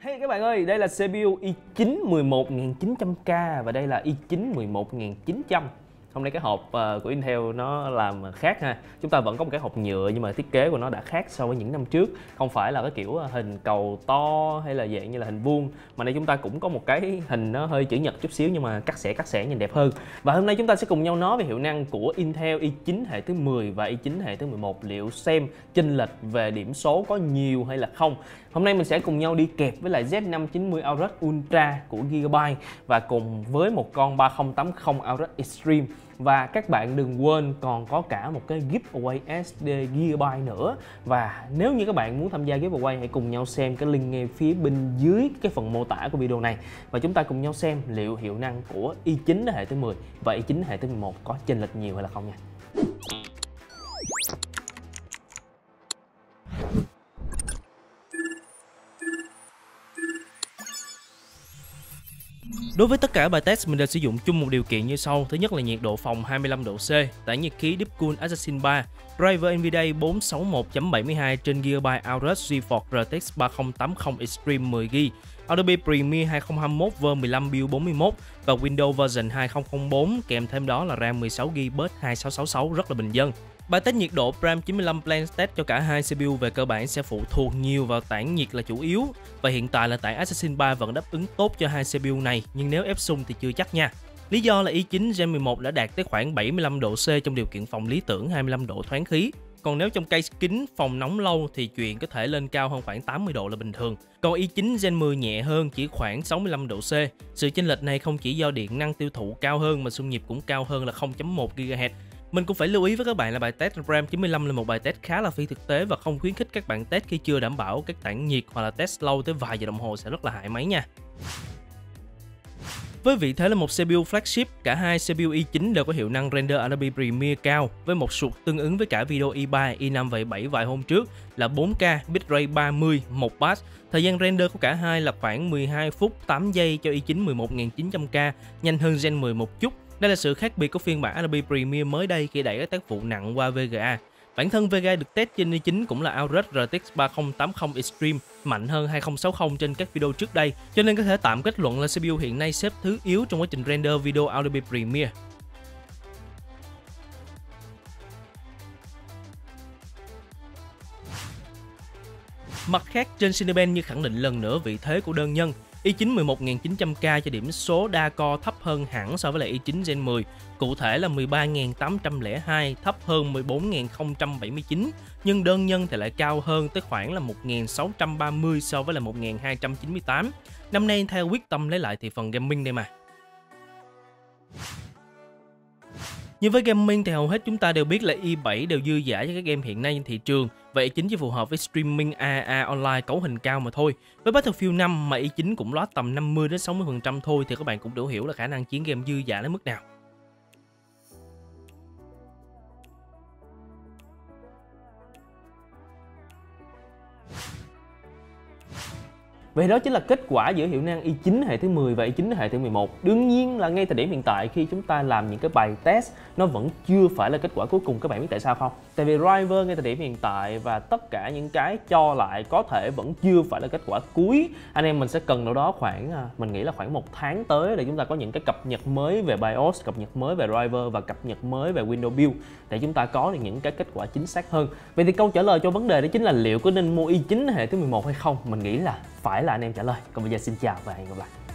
Hey các bạn ơi, đây là CPU i9 11900K và đây là i9 11900. Hôm nay cái hộp của Intel nó làm khác ha. Chúng ta vẫn có một cái hộp nhựa nhưng mà thiết kế của nó đã khác so với những năm trước. Không phải là cái kiểu hình cầu to hay là dạng như là hình vuông, mà đây chúng ta cũng có một cái hình nó hơi chữ nhật chút xíu nhưng mà cắt xẻ nhìn đẹp hơn. Và hôm nay chúng ta sẽ cùng nhau nói về hiệu năng của Intel i9 hệ thứ 10 và i9 hệ thứ 11, liệu xem chênh lệch về điểm số có nhiều hay là không. Hôm nay mình sẽ cùng nhau đi kẹp với lại Z590 Aorus Ultra của Gigabyte và cùng với một con 3080 Aorus Extreme. Và các bạn đừng quên còn có cả một cái giveaway SD Gigabyte nữa. Và nếu như các bạn muốn tham gia giveaway, hãy cùng nhau xem cái link ngay phía bên dưới cái phần mô tả của video này. Và chúng ta cùng nhau xem liệu hiệu năng của i9 hệ thứ 10 và i9 hệ thứ 11 có chênh lệch nhiều hay là không nha. Đối với tất cả bài test, mình đều sử dụng chung một điều kiện như sau. Thứ nhất là nhiệt độ phòng 25 độ C, tản nhiệt khí Deepcool Assassin 3, driver NVIDIA 461.72 trên Gigabyte Aorus GeForce RTX 3080 Extreme 10GB, Adobe Premiere 2021 V15 Build 41 và Windows version 2004, kèm thêm đó là RAM 16GB bus 2666 rất là bình dân. Bài test nhiệt độ Prime 95 Blend Test cho cả hai CPU về cơ bản sẽ phụ thuộc nhiều vào tản nhiệt là chủ yếu, và hiện tại là tản Assassin 3 vẫn đáp ứng tốt cho hai CPU này, nhưng nếu ép sung thì chưa chắc nha. Lý do là i9 Gen 11 đã đạt tới khoảng 75 độ C trong điều kiện phòng lý tưởng 25 độ thoáng khí. Còn nếu trong case kín phòng nóng lâu thì chuyện có thể lên cao hơn khoảng 80 độ là bình thường. Còn i9 Gen 10 nhẹ hơn, chỉ khoảng 65 độ C. Sự chênh lệch này không chỉ do điện năng tiêu thụ cao hơn mà xung nhịp cũng cao hơn là 0.1 GHz. Mình cũng phải lưu ý với các bạn là bài test RAM 95 là một bài test khá là phi thực tế và không khuyến khích các bạn test khi chưa đảm bảo các tản nhiệt, hoặc là test lâu tới vài giờ đồng hồ sẽ rất là hại máy nha. Với vị thế là một CPU flagship, cả hai CPU i9 đều có hiệu năng render Adobe Premiere cao với một sụt tương ứng với cả video i3, i5 và i7 vài hôm trước là 4K, bitrate 30, 1 pass. Thời gian render của cả hai là khoảng 12 phút 8 giây cho i9 11900K, nhanh hơn Gen 10 một chút. Đây là sự khác biệt của phiên bản Adobe Premiere mới đây khi đẩy các tác vụ nặng qua VGA. Bản thân VGA được test trên i9 cũng là Aorus RTX 3080 Extreme, mạnh hơn 2060 trên các video trước đây, cho nên có thể tạm kết luận là CPU hiện nay xếp thứ yếu trong quá trình render video Adobe Premiere. Mặt khác, trên Cinebench như khẳng định lần nữa vị thế của đơn nhân, i9 11900K cho điểm số đa core thấp hơn hẳn so với lại i9 Gen 10, cụ thể là 13.802, thấp hơn 14.079, nhưng đơn nhân thì lại cao hơn tới khoảng là 1.630 so với là 1.298. Năm nay theo quyết tâm lấy lại thị phần gaming đây mà. Nhưng với gaming thì hầu hết chúng ta đều biết là i7 đều dư dả cho các game hiện nay trên thị trường, và i9 chỉ phù hợp với streaming AA online cấu hình cao mà thôi. Với Battlefield 5 mà i9 cũng lót tầm 50-60% thôi thì các bạn cũng đủ hiểu là khả năng chiến game dư dả đến mức nào. Vậy đó chính là kết quả giữa hiệu năng i9 hệ thứ 10 và i9 hệ thứ 11. Đương nhiên là ngay thời điểm hiện tại khi chúng ta làm những cái bài test, nó vẫn chưa phải là kết quả cuối cùng. Các bạn biết tại sao không? Tại vì driver ngay thời điểm hiện tại và tất cả những cái cho lại có thể vẫn chưa phải là kết quả cuối. Anh em mình sẽ cần đâu đó khoảng, mình nghĩ là khoảng 1 tháng tới để chúng ta có những cái cập nhật mới về BIOS, cập nhật mới về driver và cập nhật mới về Windows Build để chúng ta có được những cái kết quả chính xác hơn. Vậy thì câu trả lời cho vấn đề đó chính là liệu có nên mua i9 hệ thứ 11 hay không? Mình nghĩ là phải là anh em trả lời. Còn bây giờ xin chào và hẹn gặp lại.